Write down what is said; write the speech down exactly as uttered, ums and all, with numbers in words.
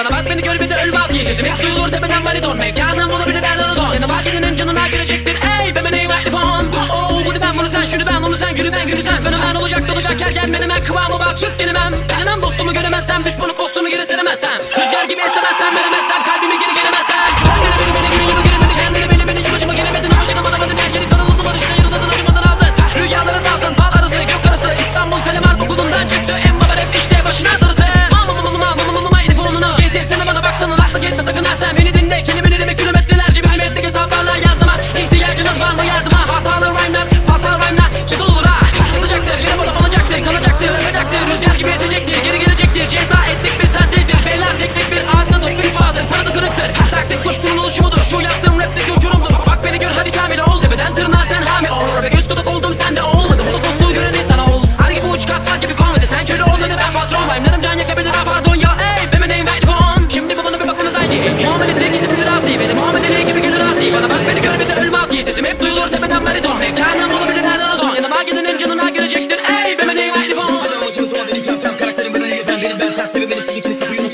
Bana bak beni gör bir de öl vazgeç. Sesim hep duyulur tepeden bariton. Mekanım olabilir nereden o don. Yanıma gidenin canına girecektir. Ey be beni mikrofon. Oh bunu ben bunu sen şunu ben onu sen gülü ben gülü sen. Fenomen olacak dolacak her gel menemen kıvamı bak şık gelemem. Gelemem dostumu göremezsem düşmanı postunu geri seremezsem. Rüzgar gibi esemezsem veremezsem kalbimi geri gelemezsem. Kendini beni beni gibi gibi giremedi kendini beni beni yuvacıma gelemedin. Amacına banamadın her yeri kanalıldı barışta yarıladın acımadan aldın. Rüyalara daldın bal arası gök arası. İstanbul Kalemar okulundan çıktı en baba rap işte başına darısı. Mama mama mama mama mama telefonunu getirsene bana baksana laklık etme sakın ha sen beni dinle. Kelimelerimi kilometrelerce milimetrik hesaplarla yazma. İhtiyacınız var mı yardıma hatalı rhyme'lar fatal rhyme'lar çıtıl olur ha. Yılacaktır yine bana olacaktır kalacaktır ölecektir rüzgar gibi esecektir geri gelecektir ceza ettik bir sentezdir beyler teknik bir ağızda top bir fazla paradı kırıktır taktik kuşkunun oluşumudur şu yaptığım rapteki uçurumdur bak beni gör hadi kamil ol tepeden tırnağa sen hami ol ve göz kulak oldum sende olmadı bunu dostluğu gören insana ol hadi gibi uç katlar gibi komedi sen köle ol dedi ben patron rhyme'larım can yakabilir ha pardon ya ey be name telefon şimdi babana bir bakınız haydi Muhammed sevgisi bilir asi benim Muhammed Ali gibi gelir asi bana bak beni gör bir de ölmez diye sesim hep duyulur tepeden bariton mekanım olabilir nereden o don yanıma gidenin canına girecektir ey be name telefon Hadi amacımız olan benim fem fem karakterim böyle ben benim ben ters sebebi benim sizin sapı